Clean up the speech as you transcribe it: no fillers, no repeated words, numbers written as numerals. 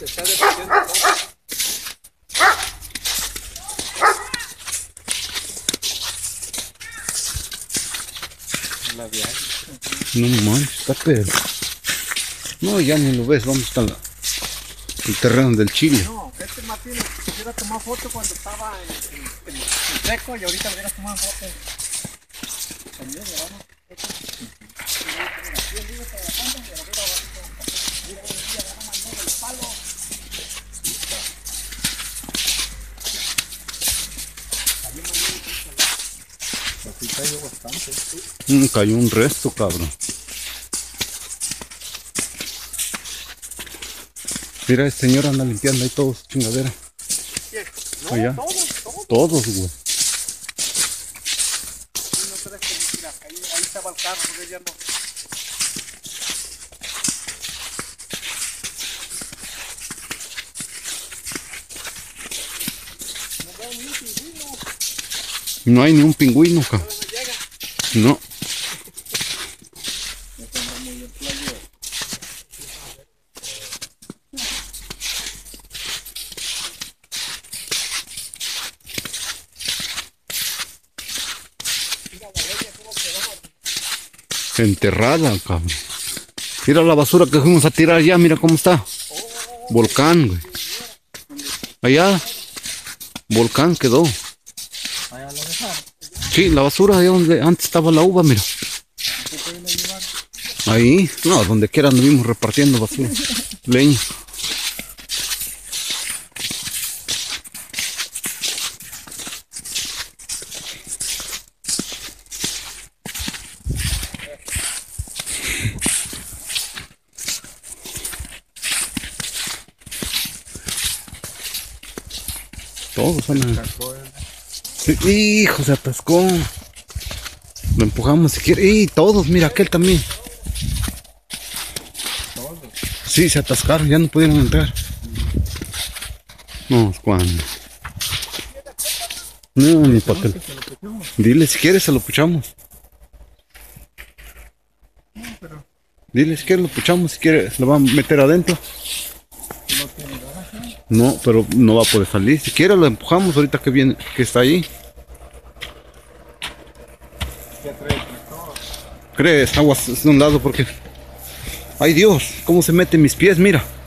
Se está derritiendo todo. La viaje. No manches, está pero. No, ya ni lo ves, ¿dónde está el terreno del chile? No, este Martín quisiera tomar foto cuando estaba en seco y ahorita hubiera tomado foto. También, ¿verdad? Aquí cayó bastante. Cayó un resto, cabrón. Mira, el señor anda limpiando ahí todos, chingadera. No, allá. Todos. Todos, güey. No crees que, mira, ahí estaba el carro, porque ya no. No veo ni un pingüino. No hay ni un pingüino, cabrón. No llega. No. Enterrada, cabrón. Mira la basura que fuimos a tirar ya, mira cómo está. Volcán, güey. Allá, volcán quedó. Allá lo dejaron. Sí, la basura allá donde antes estaba la uva, mira. Ahí, no, donde quiera anduvimos repartiendo basura. Leña. Todos andan. Sí, hijo, se atascó. Lo empujamos si quiere. Y todos, mira, aquel también. Sí, se atascaron, ya no pudieron entrar. No, ¿cuándo? No, ni para qué. Dile si quieres, se lo puchamos. Dile si quieres, lo puchamos. Si quieres, lo van a meter adentro. No, pero no va a poder salir. Si quiere, lo empujamos ahorita que viene, que está ahí. ¿Crees? Aguas de un lado porque... ¡Ay Dios! ¿Cómo se meten mis pies? Mira.